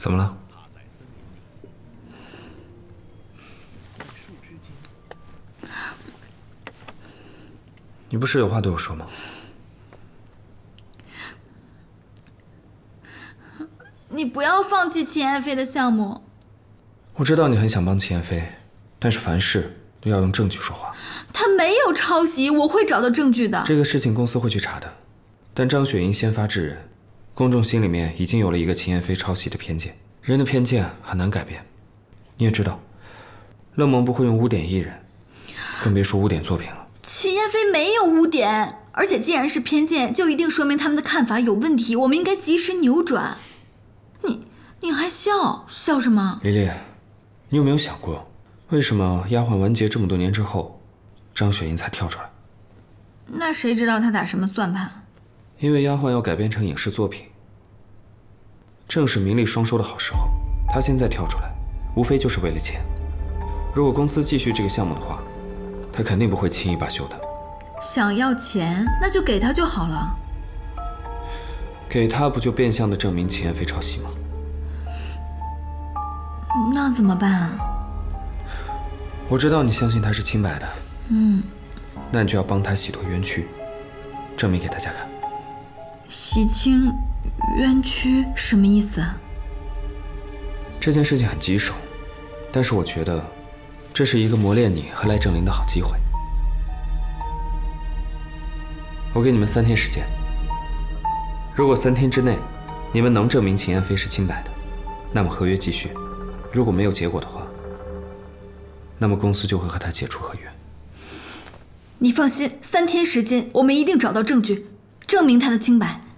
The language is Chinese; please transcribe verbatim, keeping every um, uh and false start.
怎么了？你不是有话对我说吗？ 你不要放弃秦燕飞的项目。 我知道你很想帮秦燕飞，但是凡事都要用证据说话。 他没有抄袭，我会找到证据的。 这个事情公司会去查的，但张雪英先发制人，公众心里面已经有了一个秦燕飞抄袭的偏见。人的偏见很难改变，你也知道，乐盟不会用污点艺人，更别说污点作品了。 秦燕飞没有污点，而且既然是偏见，就一定说明他们的看法有问题，我们应该及时扭转。你你还笑笑什么？ 丽丽，你有没有想过，为什么丫鬟完结这么多年之后，张雪英才跳出来？ 那谁知道他打什么算盘？ 因为丫鬟要改编成影视作品，正是名利双收的好时候。她现在跳出来，无非就是为了钱。如果公司继续这个项目的话，她肯定不会轻易罢休的。 想要钱，那就给他就好了。 给他不就变相的证明秦燕飞抄袭吗？ 那怎么办啊？ 我知道你相信他是清白的， 嗯， 那你就要帮他洗脱冤屈，证明给大家看。 洗清冤屈什么意思啊？ 这件事情很棘手，但是我觉得这是一个磨练你和赖正林的好机会。我给你们三天时间，如果三天之内你们能证明秦燕飞是清白的，那么合约继续；如果没有结果的话，那么公司就会和他解除合约。 你放心，三天时间，我们一定找到证据，证明他的清白。